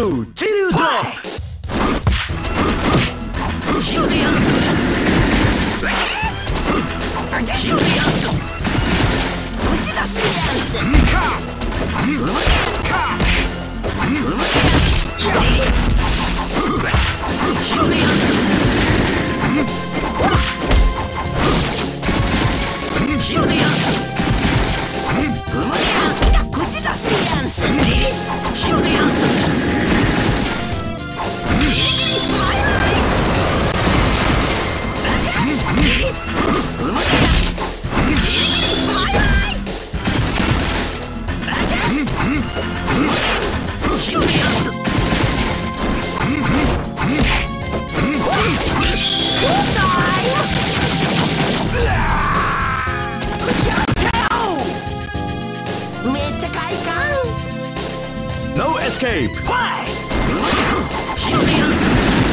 トゥーチリュードヒロディアンスヒロディアンス虫出しディアンスヒロディアンスヒロディアンス虫出しディアンスヒロディアンスギリギリバイバイギリギリバイバイヒロディアンスショータイムめっちゃ快感 No escape! Why? ヒロディアンス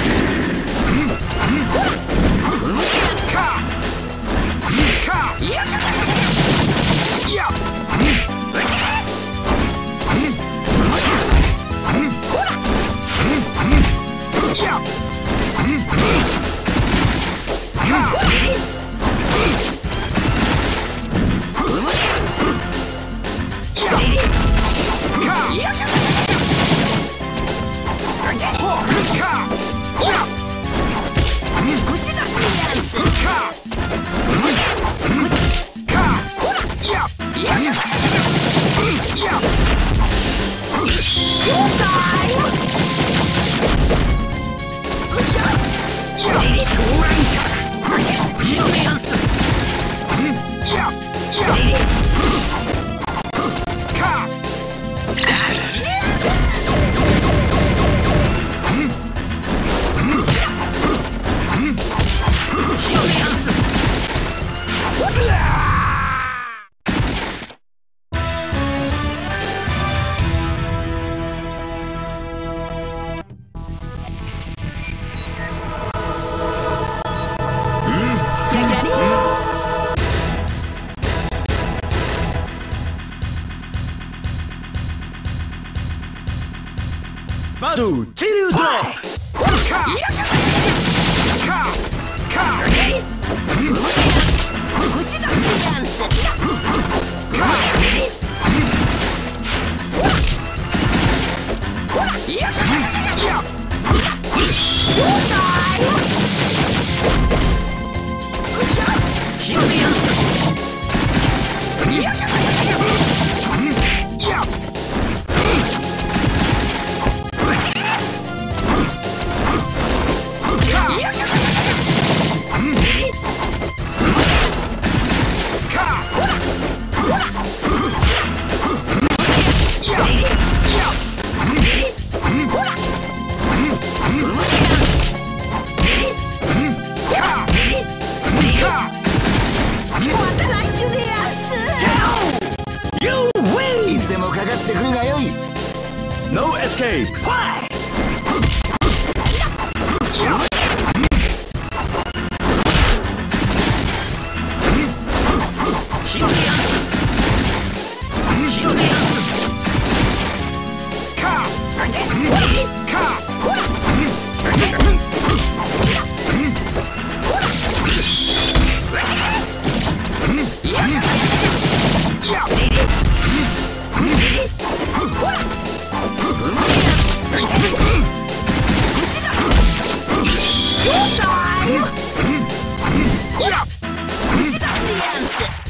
バトゥチリュード虫出しディアンスショータイムヒロディアンスNo escape! Why?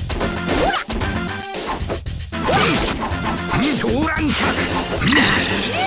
Showdown!